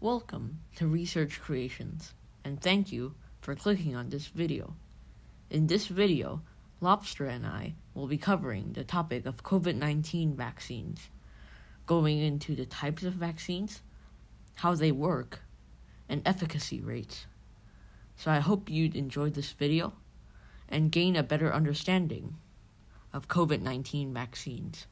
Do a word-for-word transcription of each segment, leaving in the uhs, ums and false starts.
Welcome to Research Creations, and thank you for clicking on this video. In this video, Lobster and I will be covering the topic of COVID nineteen vaccines, going into the types of vaccines, how they work, and efficacy rates. So I hope you'd enjoy this video and gain a better understanding of COVID nineteen vaccines.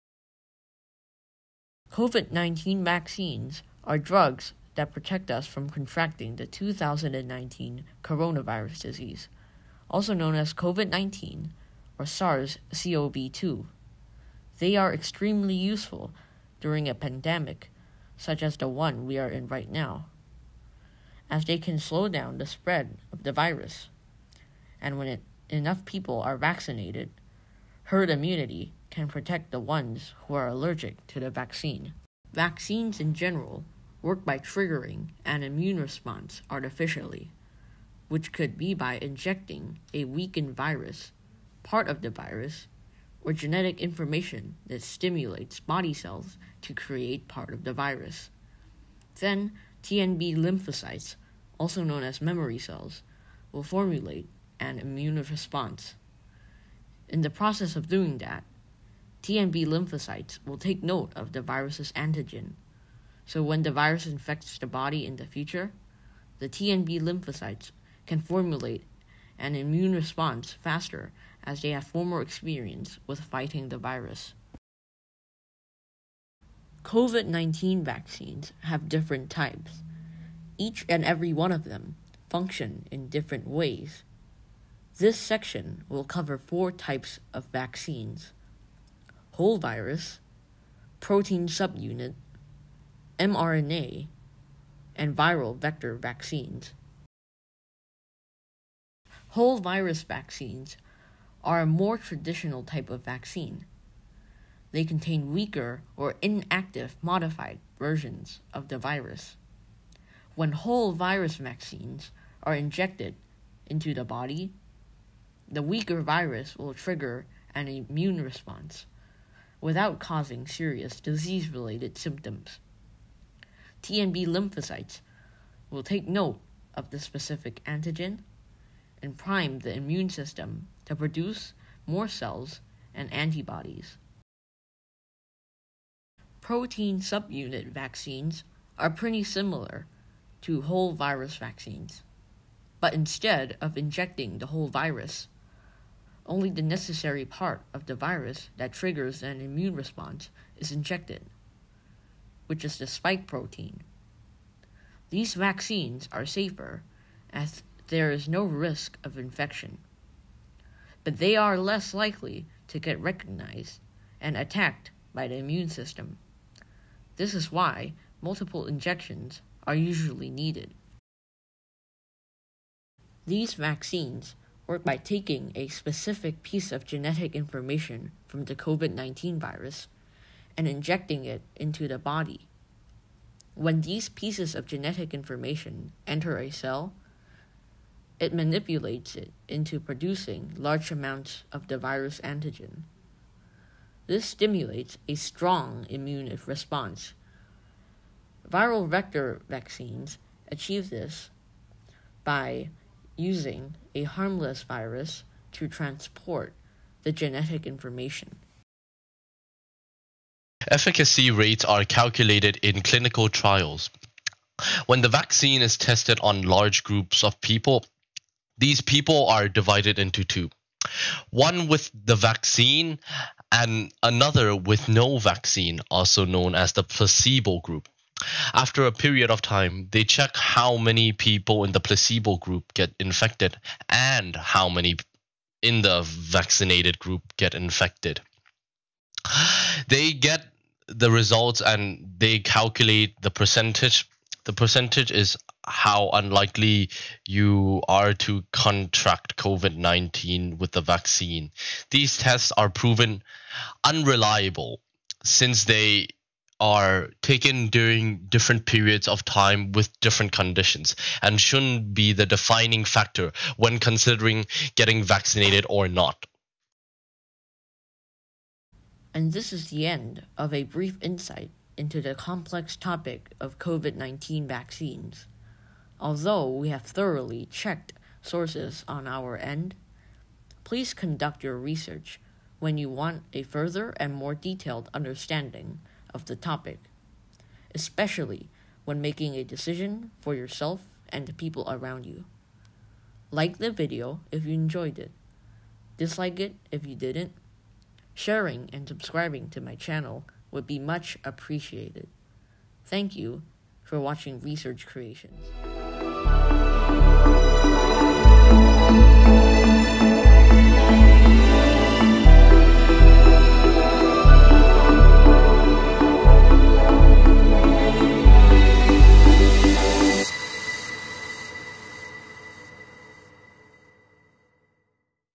COVID nineteen vaccines are drugs that protect us from contracting the two thousand nineteen coronavirus disease, also known as COVID nineteen or SARS C o V two. They are extremely useful during a pandemic, such as the one we are in right now, as they can slow down the spread of the virus. And when it, enough people are vaccinated, herd immunity can protect the ones who are allergic to the vaccine. Vaccines in general work by triggering an immune response artificially, which could be by injecting a weakened virus, part of the virus, or genetic information that stimulates body cells to create part of the virus. Then, T M B lymphocytes, also known as memory cells, will formulate an immune response. In the process of doing that, T M B lymphocytes will take note of the virus's antigen. So when the virus infects the body in the future, the T M B lymphocytes can formulate an immune response faster as they have former experience with fighting the virus. COVID nineteen vaccines have different types. Each and every one of them function in different ways. This section will cover four types of vaccines: whole virus, protein subunit, mRNA, and viral vector vaccines. Whole virus vaccines are a more traditional type of vaccine. They contain weaker or inactive modified versions of the virus. When whole virus vaccines are injected into the body, the weaker virus will trigger an immune response without causing serious disease-related symptoms. T M B lymphocytes will take note of the specific antigen and prime the immune system to produce more cells and antibodies. Protein subunit vaccines are pretty similar to whole virus vaccines, but instead of injecting the whole virus, only the necessary part of the virus that triggers an immune response is injected, which is the spike protein. These vaccines are safer as there is no risk of infection, but they are less likely to get recognized and attacked by the immune system. This is why multiple injections are usually needed. These vaccines work by taking a specific piece of genetic information from the COVID nineteen virus and injecting it into the body. When these pieces of genetic information enter a cell, it manipulates it into producing large amounts of the virus antigen. This stimulates a strong immune response. Viral vector vaccines achieve this by using a harmless virus to transport the genetic information. Efficacy rates are calculated in clinical trials. When the vaccine is tested on large groups of people, these people are divided into two. One with the vaccine and another with no vaccine, also known as the placebo group. After a period of time, they check how many people in the placebo group get infected and how many in the vaccinated group get infected. They get the results and they calculate the percentage. The percentage is how unlikely you are to contract COVID nineteen with the vaccine. These tests are proven unreliable since they are taken during different periods of time with different conditions and shouldn't be the defining factor when considering getting vaccinated or not. And this is the end of a brief insight into the complex topic of COVID nineteen vaccines. Although we have thoroughly checked sources on our end, please conduct your research when you want a further and more detailed understanding of the topic, especially when making a decision for yourself and the people around you. Like the video if you enjoyed it. Dislike it if you didn't. Sharing and subscribing to my channel would be much appreciated. Thank you for watching Research Creations.